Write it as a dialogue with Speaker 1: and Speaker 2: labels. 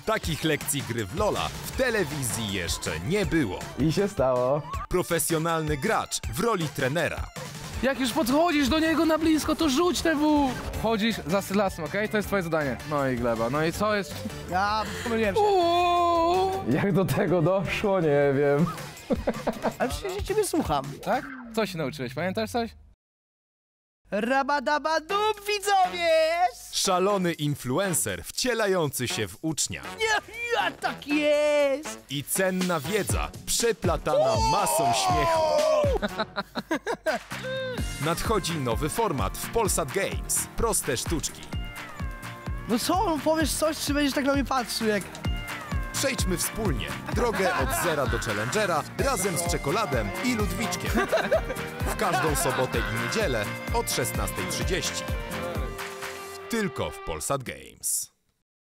Speaker 1: Takich lekcji gry w LoL'a w telewizji jeszcze nie było.
Speaker 2: I się stało.
Speaker 1: Profesjonalny gracz w roli trenera.
Speaker 3: Jak już podchodzisz do niego na blisko, to rzuć te W. Chodzisz za Sylasem, okej? To jest twoje zadanie. No i gleba. No i co jest?
Speaker 4: Ja pomyliłem się.
Speaker 2: Jak do tego doszło, nie wiem.
Speaker 4: Ale przecież ja ciebie słucham.
Speaker 3: Tak? Co się nauczyłeś? Pamiętasz coś?
Speaker 4: Rabadabadub, widzowie!
Speaker 1: Szalony influencer wcielający się w ucznia.
Speaker 4: Ja tak jest!
Speaker 1: I cenna wiedza przeplatana masą śmiechu. Nadchodzi nowy format w Polsat Games. Proste sztuczki.
Speaker 4: No co, powiesz coś, czy będziesz tak na mnie patrzył jak...
Speaker 1: Przejdźmy wspólnie drogę od zera do Challengera razem z Czekoladem i Ludwiczkiem. W każdą sobotę i niedzielę od 16:30. Tylko w Polsat Games.